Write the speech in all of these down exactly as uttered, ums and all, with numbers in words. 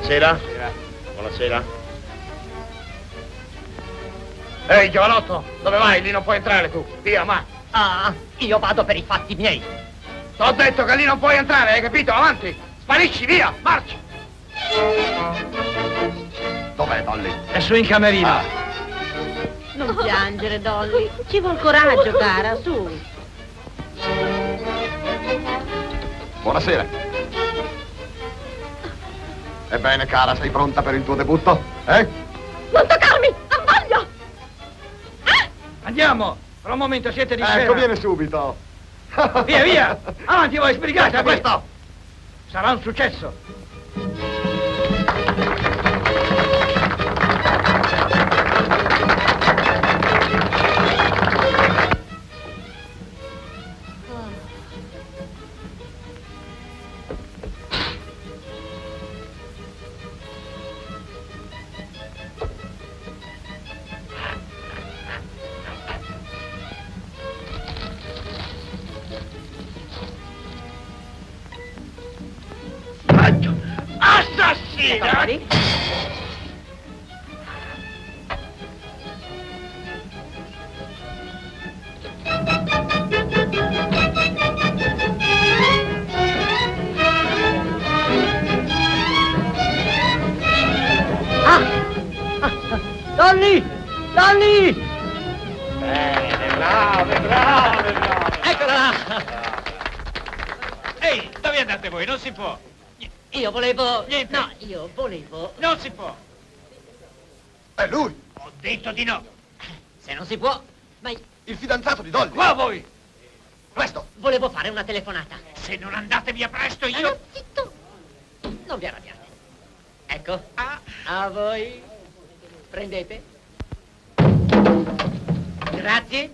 Buonasera. Buonasera. Ehi, giovanotto, dove vai? Lì non puoi entrare tu. Via, ma. Ah, io vado per i fatti miei. T'ho detto che lì non puoi entrare, hai capito? Avanti. Sparisci, via, marcia. Dov'è Dolly? È su in camerino. Ah. Non piangere, Dolly. Ci vuol coraggio, cara, su. Buonasera. Ebbene, cara, sei pronta per il tuo debutto? Eh? Non toccarmi! Non voglio! Eh? Andiamo. Fra un momento siete di Ecco, scena. viene subito. Via, via. Avanti voi, sbrigate. Ecco questo. Sarà un successo. Assassina! Ah! Dolly! Dolly! Bene, brave, brave, brave. Eccola là! Ehi, dove andate voi? Non si può. Io volevo... Niente. No, io volevo... Non si può. È lui, Ho detto di no. Se non si può... Ma io il fidanzato di Dolly. Qua voi. Presto. volevo fare una telefonata. Se non andate via presto Ah, no, io... zitto! Non vi arrabbiate. Ecco, Ah, a voi. Prendete. Grazie.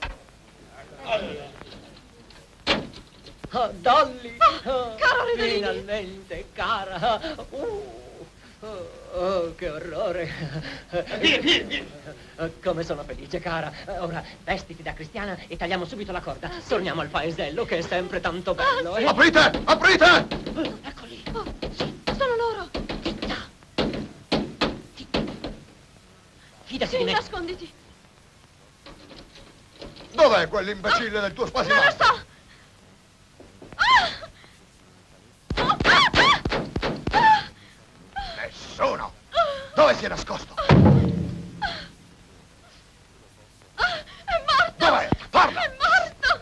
Oh, Dolly! Oh, cara Reverini. finalmente, cara! Uh, oh, oh, che orrore! via, via, via. Come sono felice, cara! Ora, vestiti da cristiana e tagliamo subito la corda. Torniamo al paesello, che è sempre tanto bello. eh? Aprite, aprite! Eccoli! Oh, sono loro. Zitta! Zitta! Fidati Sì, di me. nasconditi. Dov'è quell'imbecille del tuo Non lo spasimato? so. Ah! Oh, ah, ah! Ah! Nessuno. Dove si è nascosto? Ah, è morto! Dov'è? Parla! È morto!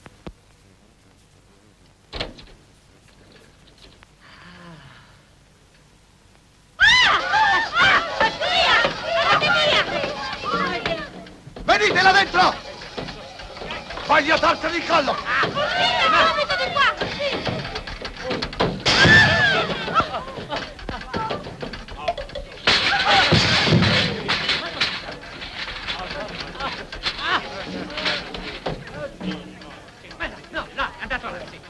Ah! Ah! Via! Andate via! Venite là dentro! Voglio torcere il collo! Uscite subito di qua! Sì. No, là, andate avanti.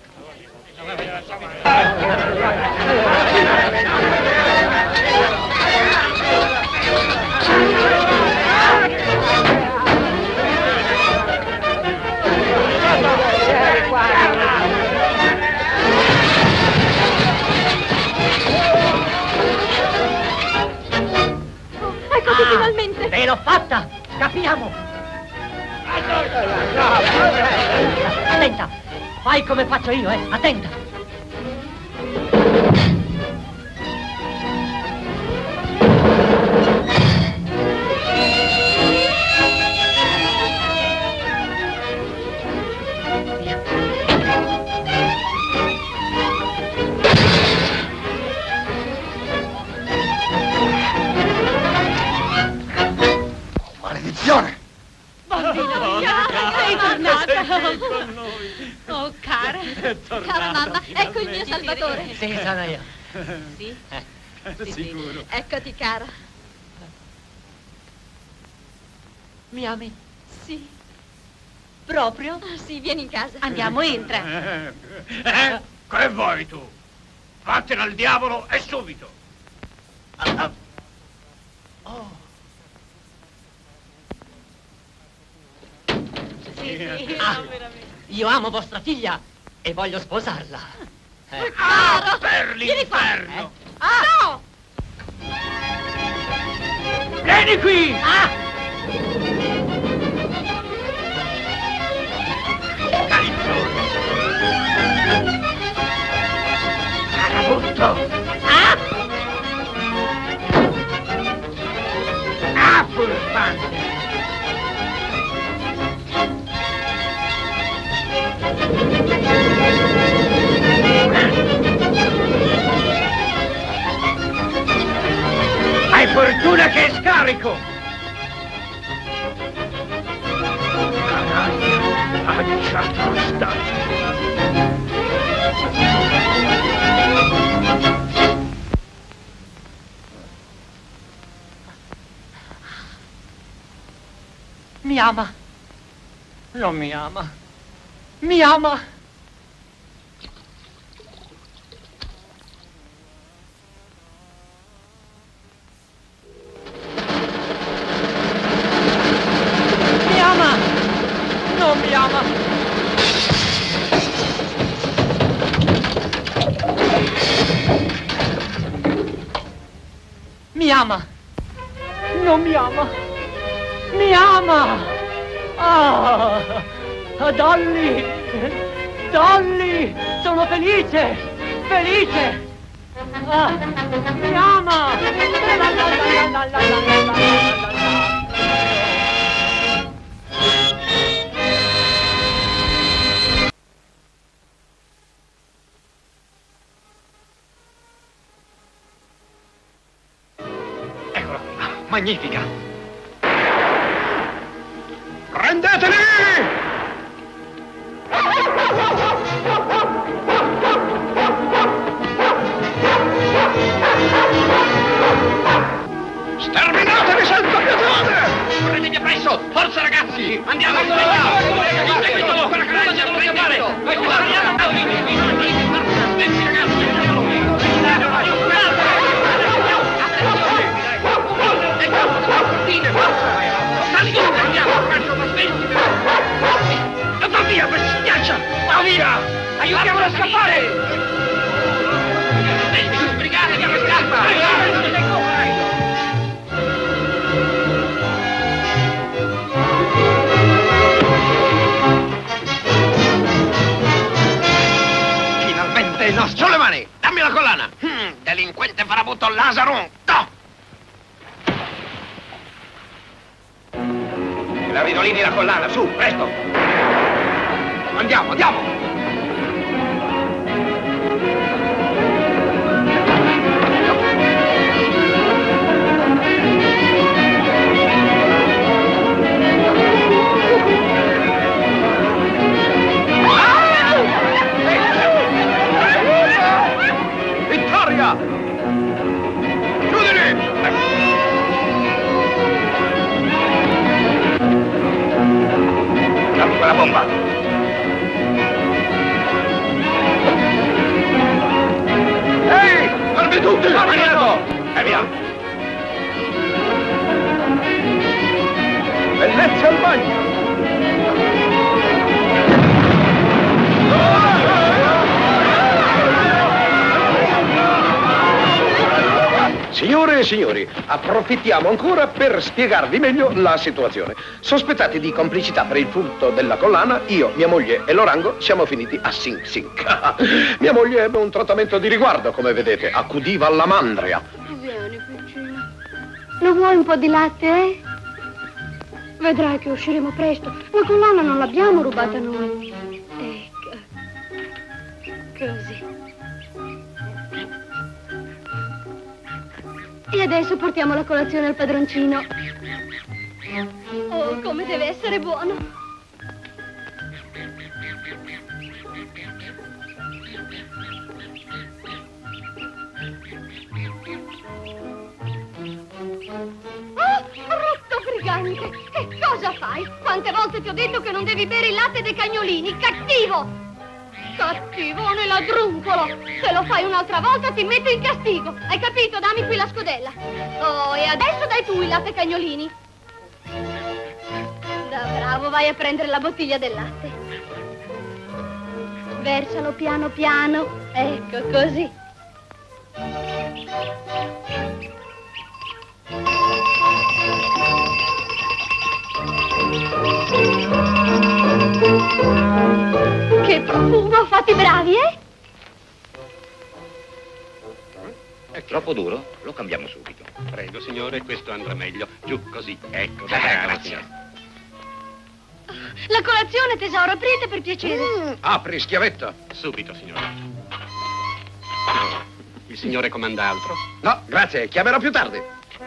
Eccoti finalmente! Ve l'ho fatta! Capiamo! Attenta! Fai come faccio io, eh! Attenta! Maledizione! Bambina mia, sei tornata! Oh, cara! Cara mamma, ecco il mio salvatore! Sì, sono io. Sì? Eh. Sì, sì. Eccoti, cara. Mi ami? Sì. Proprio? Ah, sì, vieni in casa. Andiamo, entra. Eh? Che vuoi tu? Vattene al diavolo e subito. Ah, oh. Sì, sì, Ah, no, veramente. io amo vostra figlia e voglio sposarla. Eh. Ah, per Vieni qua. l'inferno! Ah! No! Vieni qui! Ah! Carabutto! Ah! Ah, furfante! Hai fortuna che è scarico! Canaglia, acciato stato! Mi ama. Non mi ama. Mi ama. Mi ama. Non mi ama. Mi ama. Non mi ama. Mi ama! Ah! Dolly! Dolly! Sono felice! Felice! Ah! Mi ama! La, la, la, la, la, la, la, la, la. Eccola qui, magnifica! Prendeteli! Sterminatevi senza pietà! Corretevi appresso! Forza ragazzi! Andiamo! Inseguitelo! Quella canaglia non lo chiamare! Aspetti ragazzi! Attenzione! Forza! Sali giù! Andiamo! Va via, bestiaccia! Va via! Aiutiamola a scappare! Sbrigatevi a scappa! Finalmente il nostro! Sulle mani! Dammi la collana! Hmm, delinquente farabutto Lazaron! No! La ridolini la collana, su, presto! Andiamo, andiamo! Vittoria! Chiudili! Dammi quella bomba! Ehi! Fermi tutti! Armato! E via! Bellezza al bagno! Signore e signori, approfittiamo ancora per spiegarvi meglio la situazione. Sospettati di complicità per il furto della collana, io, mia moglie e Lorango siamo finiti a Sing Sing. Mia moglie ebbe un trattamento di riguardo, come vedete, accudiva alla mandria. Vieni, piccina. Lo vuoi un po' di latte, eh? Vedrai che usciremo presto. La collana non l'abbiamo rubata noi. Ecco. Così. E adesso portiamo la colazione al padroncino. Oh, come deve essere buono. Oh, brutto brigante! Che cosa fai? Quante volte ti ho detto che non devi bere il latte dei cagnolini? Cattivo! Cattivone ladruncolo! Se lo fai un'altra volta ti metto in castigo. Hai capito? Dammi qui la scodella. Oh, e adesso dai tu il latte ai cagnolini. Da bravo, vai a prendere la bottiglia del latte. Versalo piano piano. Ecco, così. Che profumo, fate bravi, eh? È troppo duro? Lo cambiamo subito. Prego, signore, questo andrà meglio. Giù, così. Ecco, Eh, bravo, grazie. signore. La colazione, tesoro, aprite per piacere. Mm, apri, schiavetto. Subito, signore. Il signore comanda altro? No, grazie, chiamerò più tardi.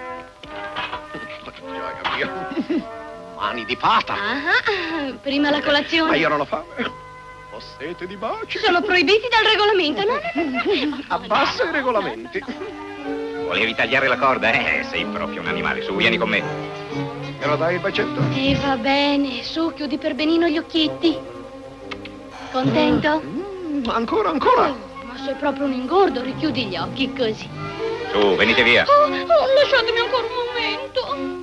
Gioia mia. Mani di fata. Ah, prima la colazione. Ma io non ho fame. Ho sete di baci. Sono proibiti dal regolamento, no? Abbassa i regolamenti. Volevi tagliare la corda? Eh, sei proprio un animale. Su, vieni con me. Me lo dai il bacetto? E va bene, su, chiudi per benino gli occhietti. Contento? Mm, ancora, ancora. Oh, ma sei proprio un ingordo, richiudi gli occhi così. Su, venite via. Oh, oh, lasciatemi ancora un momento.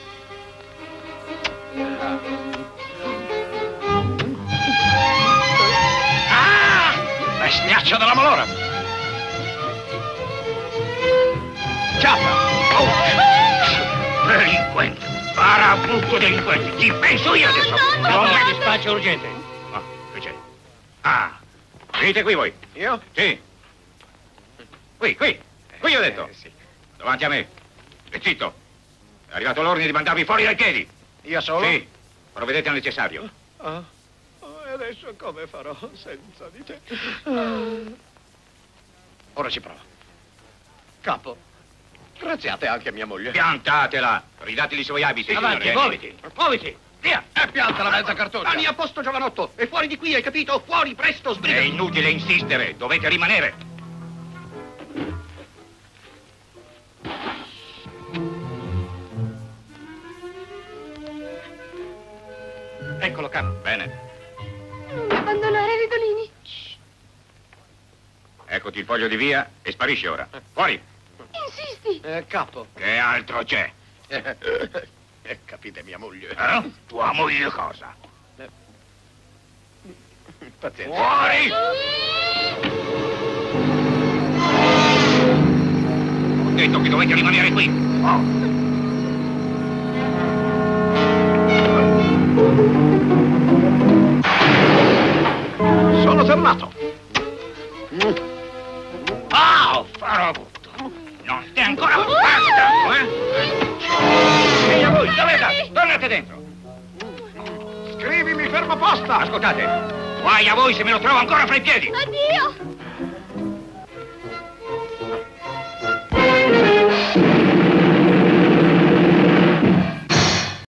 Ah! Bestiaccio della malora! Ciapa. Oh. Delinquente! Farabutto delinquente! Ci penso io adesso! No, no, Non no, è no. dispaccio urgente! Ah, che c'è? Ah! Venite qui voi! Io? Sì! Qui, qui! Qui ho detto! Eh, sì. Davanti a me! E zitto! È arrivato l'ordine di mandarvi fuori dai piedi! Io solo? Sì! Provvedete al necessario! Ah, e adesso come farò senza di te? Ora ci provo. Capo, graziate anche a mia moglie. Piantatela! Ridateli i suoi abiti! Avanti, signore. muoviti! Muoviti! Via! E pianta la mezza cartoccia. Mani a posto, giovanotto! E fuori di qui, hai capito? Fuori, presto, È sbrigati! inutile insistere! Dovete rimanere! Eccolo, capo. Bene. Non mi abbandonare, Rigolini. Eccoti il foglio di via e sparisci ora. Fuori! Insisti. Eh, capo. Che altro c'è? Eh, capite mia moglie. Eh? Tua moglie cosa? Pazienza. Fuori! Ho detto che dovete rimanere qui. Oh. Sono tornato. Ah, farò tutto. Non stai ancora basta, eh? Ehi, a voi, dove andate? Tornate dentro. Scrivimi fermo posta. Ascoltate, guai a voi se me lo trovo ancora fra i piedi. Addio.